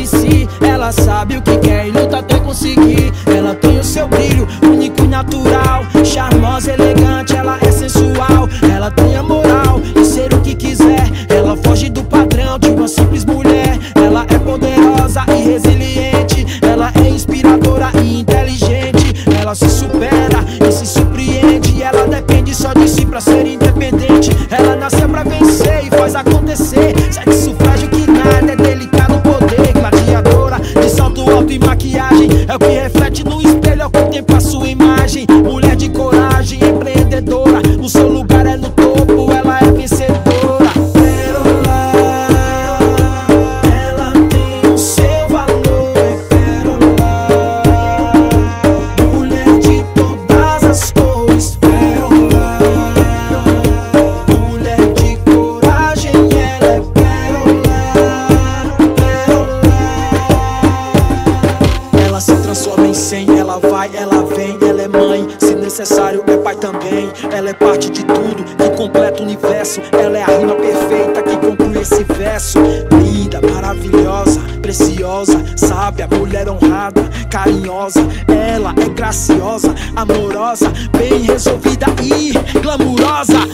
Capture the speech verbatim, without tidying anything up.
si. Ela sabe o que quer e luta até conseguir. Ela tem o seu brilho único e natural, charmosa, elegante, ela é sensual. Ela tem a moral de ser o que quiser. Ela foge do padrão de uma simples mulher. Ela é poderosa e resiliente. Ela é inspiradora e inteligente. Ela se supera e se surpreende. Ela depende só de si pra ser independente. Ela nasceu pra vencer e faz acontecer. Sexo sufrágio que nada, é delicado poder. Gladiadora de salto alto e maquiagem, é o que reflete no espelho ao contemplar sua imagem. Mulher de coragem, empreendedora, o seu lugar é no topo, ela é vencedora. Pérola, ela tem o seu valor, é pérola. Mulher de todas as cores, pérola. Mulher de coragem, ela é pérola, pérola. Ela se transforma em cem, ela vai, ela vem, ela é mãe, se necessário é pai também. Ela é parte de tudo que completa o universo. Ela é a rima perfeita que conclui esse verso. Linda, maravilhosa, preciosa, sábia, mulher honrada, carinhosa. Ela é graciosa, amorosa, bem resolvida e glamurosa.